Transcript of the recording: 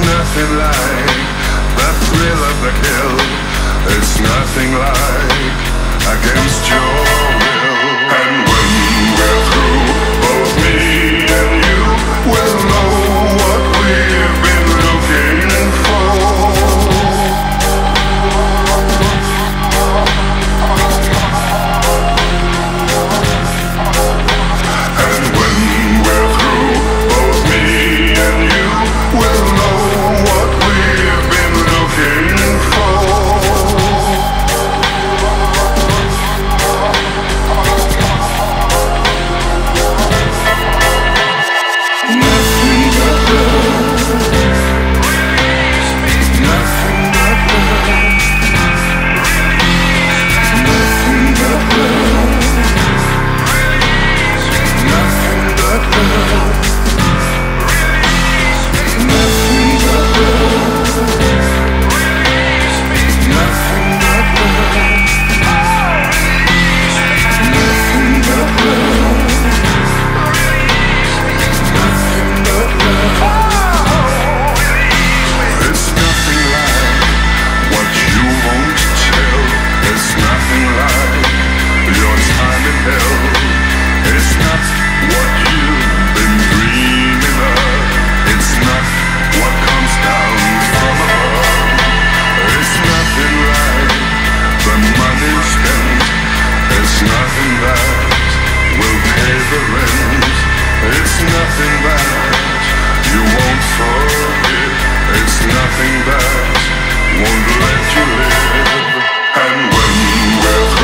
nothing like the thrill of the kill. It's nothing like against your will. And when we're through, both me and you will know what we've been looking for. And when we're through, both me and you will know what we've been looking for. Nothing but love. Nothing but love. Nothing but love. Nothing but love. Nothing but love. Nothing but love. Nothing but love. Nothing but love. It's nothing like what you won't tell. It's nothing like your time in hell. It's not what you've been dreaming of. It's not what comes down from above. It's nothing like the money spent. It's nothing that will pay the rent. It's nothing that you won't forget. It's nothing that won't let you live. And when we're